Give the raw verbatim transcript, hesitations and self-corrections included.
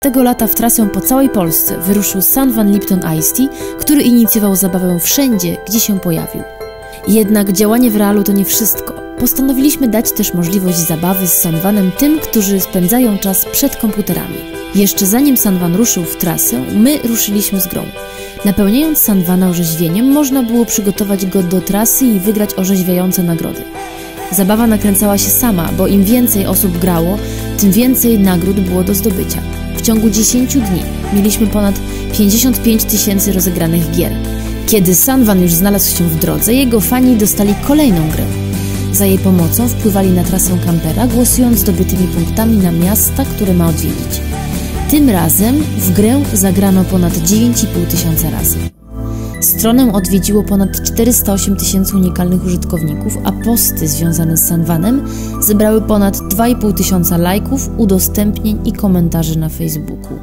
Tego lata w trasę po całej Polsce wyruszył San Van Lipton Ice Tea, który inicjował zabawę wszędzie, gdzie się pojawił. Jednak działanie w realu to nie wszystko. Postanowiliśmy dać też możliwość zabawy z San Vanem tym, którzy spędzają czas przed komputerami. Jeszcze zanim San Van ruszył w trasę, my ruszyliśmy z grą. Napełniając San Vana orzeźwieniem, można było przygotować go do trasy i wygrać orzeźwiające nagrody. Zabawa nakręcała się sama, bo im więcej osób grało, tym więcej nagród było do zdobycia. W ciągu dziesięciu dni mieliśmy ponad pięćdziesiąt pięć tysięcy rozegranych gier. Kiedy San Van już znalazł się w drodze, jego fani dostali kolejną grę. Za jej pomocą wpływali na trasę kampera, głosując zdobytymi punktami na miasta, które ma odwiedzić. Tym razem w grę zagrano ponad dziewięć i pół tysiąca razy. Stronę odwiedziło ponad czterysta osiem tysięcy unikalnych użytkowników, a posty związane z San Vanem zebrały ponad dwa i pół tysiąca lajków, udostępnień i komentarzy na Facebooku.